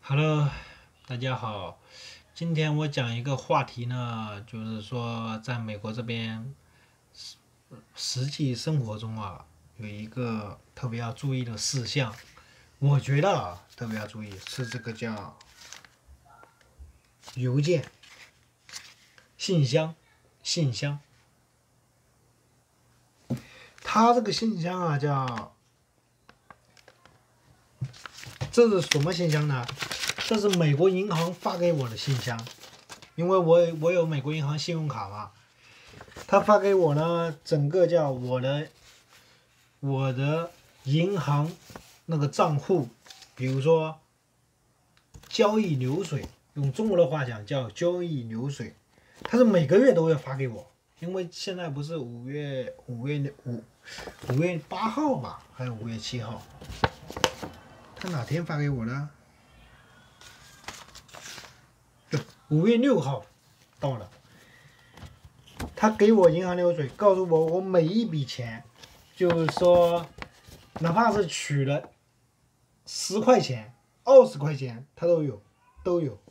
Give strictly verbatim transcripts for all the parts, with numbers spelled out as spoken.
Hello，大家好。今天我讲一个话题呢，就是说，在美国这边实实际生活中啊，有一个特别要注意的事项，我觉得啊，特别要注意是这个叫邮件、信箱、信箱。它这个信箱啊，叫这是什么信箱呢？这是美国银行发给我的信箱，因为我我有美国银行信用卡嘛，他发给我呢，整个叫我的我的银行那个账户，比如说交易流水，用中国的话讲叫交易流水，他是每个月都要发给我，因为现在不是五月五月五五月八号吧，还有五月七号，他哪天发给我的？五月六号到了，他给我银行流水，告诉我我每一笔钱，就是说，哪怕是取了十块钱、二十块钱，他都有，都有。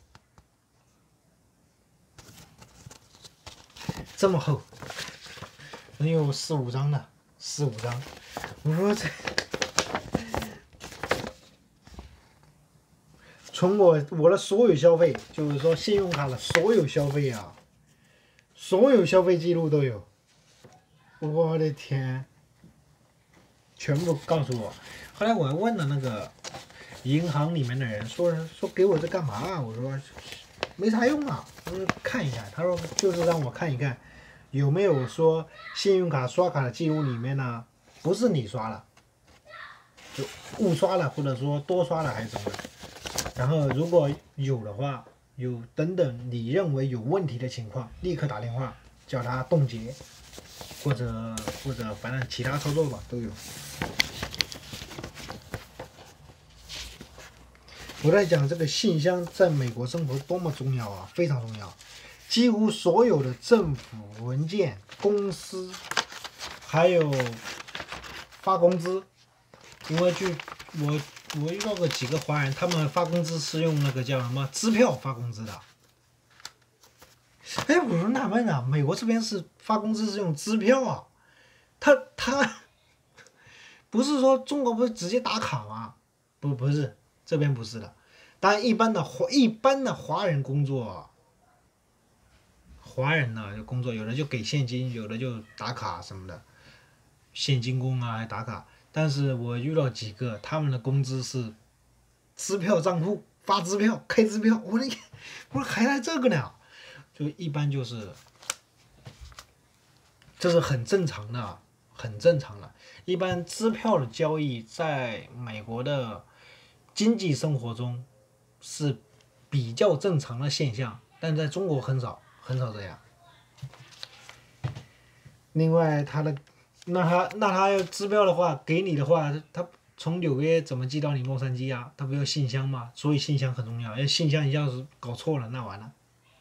这么厚，能有四五张呢，四五张。我说这，从我我的所有消费，就是说信用卡的所有消费啊，所有消费记录都有。我的天，全部告诉我。后来我还问了那个银行里面的人，说说给我这干嘛啊？我说没啥用啊，我说看一看。他说就是让我看一看有没有说信用卡刷卡的记录里面呢，不是你刷了，就误刷了，或者说多刷了还是怎么的。然后如果有的话，有等等你认为有问题的情况，立刻打电话叫他冻结，或者或者反正其他操作吧都有。我在讲这个信箱在美国生活多么重要啊，非常重要。几乎所有的政府文件、公司，还有发工资，因为据我我遇到过几个华人，他们发工资是用那个叫什么支票发工资的。哎，我说纳闷啊，美国这边是发工资是用支票啊，他他不是说中国不是直接打卡吗？不不是，这边不是的。当然，一般的华一般的华人工作，华人呢就工作，有的就给现金，有的就打卡什么的，现金工啊还打卡。但是我遇到几个，他们的工资是支票账户发支票开支票，我说我说还来这个呢，就一般就是，这是很正常的，很正常的。一般支票的交易在美国的经济生活中是比较正常的现象，但在中国很少很少这样。另外，他的那他那他要支票的话，给你的话，他从纽约怎么寄到你洛杉矶啊？他不要信箱吗？所以信箱很重要，要信箱要是搞错了，那完了。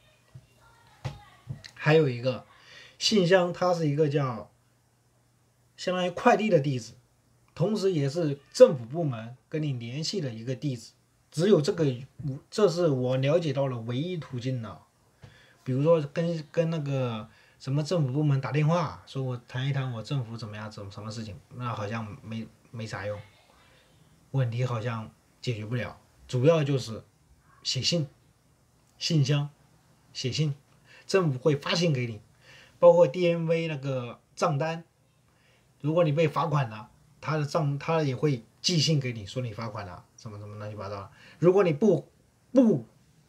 还有一个信箱，它是一个叫相当于快递的地址，同时也是政府部门跟你联系的一个地址。只有这个，这是我了解到的唯一途径了。比如说跟跟那个什么政府部门打电话，说我谈一谈我政府怎么样，怎么什么事情，那好像没没啥用，问题好像解决不了。主要就是写信，信箱，写信，政府会发信给你，包括 D M V 那个账单，如果你被罚款了，他的账他也会寄信给你，说你罚款了，什么什么乱七八糟。如果你不不，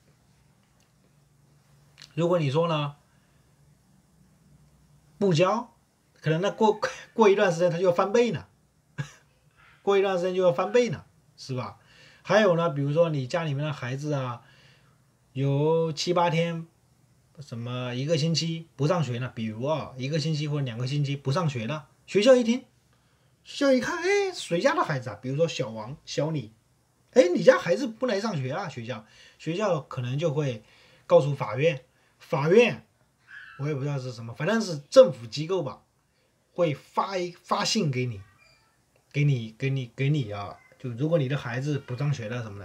如果你说呢不交，可能那过过一段时间它就要翻倍呢，过一段时间就要翻倍呢，是吧？还有呢，比如说你家里面的孩子啊，有七八天，什么一个星期不上学呢？比如啊，一个星期或者两个星期不上学了，学校一听，学校一看，哎，谁家的孩子啊？比如说小王、小李，哎，你家孩子不来上学啊？学校学校可能就会告诉法院，法院我也不知道是什么，反正是政府机构吧，会发一发信给你，给你给你给你啊，就如果你的孩子不上学了什么的，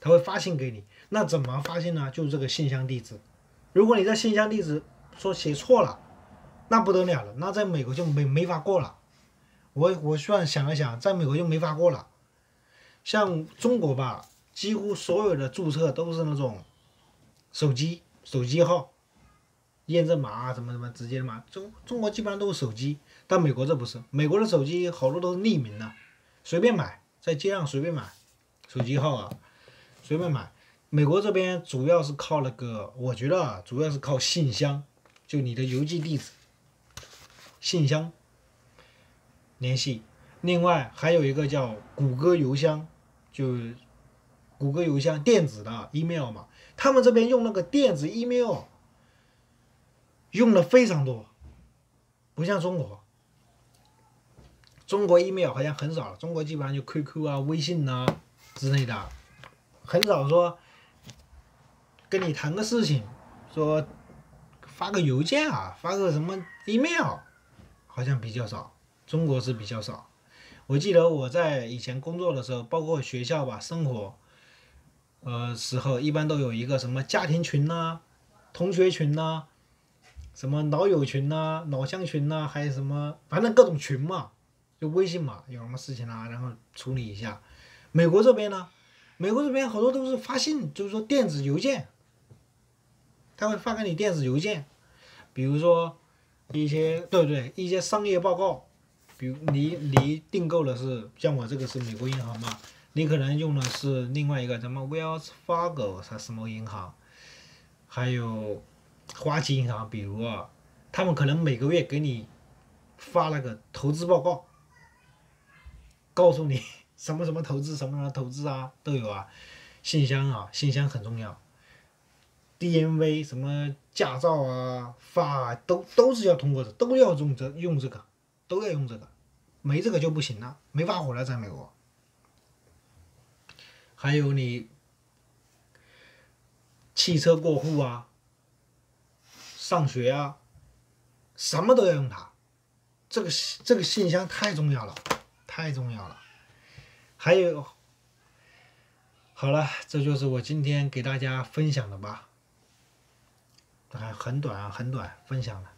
他会发信给你。那怎么发信呢？就是这个信箱地址。如果你这信箱地址说写错了，那不得了了，那在美国就没没法过了。我我算想了想，在美国就没法过了。像中国吧，几乎所有的注册都是那种手机手机号。验证码啊，什么什么直接的嘛，中中国基本上都是手机，但美国这不是，美国的手机好多都是匿名的，随便买，在街上随便买，手机号啊，随便买。美国这边主要是靠那个，我觉得啊，主要是靠信箱，就你的邮寄地址，信箱联系。另外还有一个叫谷歌邮箱，就谷歌邮箱电子的 email 嘛，他们这边用那个电子 email。用的非常多，不像中国，中国 email 好像很少了，中国基本上就 Q Q 啊、微信啊之类的，很少说跟你谈个事情，说发个邮件啊，发个什么 email， 好像比较少，中国是比较少。我记得我在以前工作的时候，包括学校吧、生活，呃时候一般都有一个什么家庭群呐、啊、同学群呐、啊。什么老友群呐、啊、老乡群呐、啊，还有什么，反正各种群嘛，就微信嘛，有什么事情啊，然后处理一下。美国这边呢，美国这边好多都是发信，就是说电子邮件，他会发给你电子邮件，比如说一些对对一些商业报告，比如你你订购的是像我这个是美国银行嘛，你可能用的是另外一个什么 Wells Fargo 它什么银行，还有。花旗银行，比如啊，他们可能每个月给你发那个投资报告，告诉你什么什么投资，什么什么投资啊，都有啊。信箱啊，信箱很重要。D M V 什么驾照啊，发啊都都是要通过的，都要用这用这个，都要用这个，没这个就不行了，没法活了，在美国。还有你汽车过户啊。上学啊，什么都要用它，这个这个信箱太重要了，太重要了。还有，好了，这就是我今天给大家分享的吧，还很短啊，很短分享了。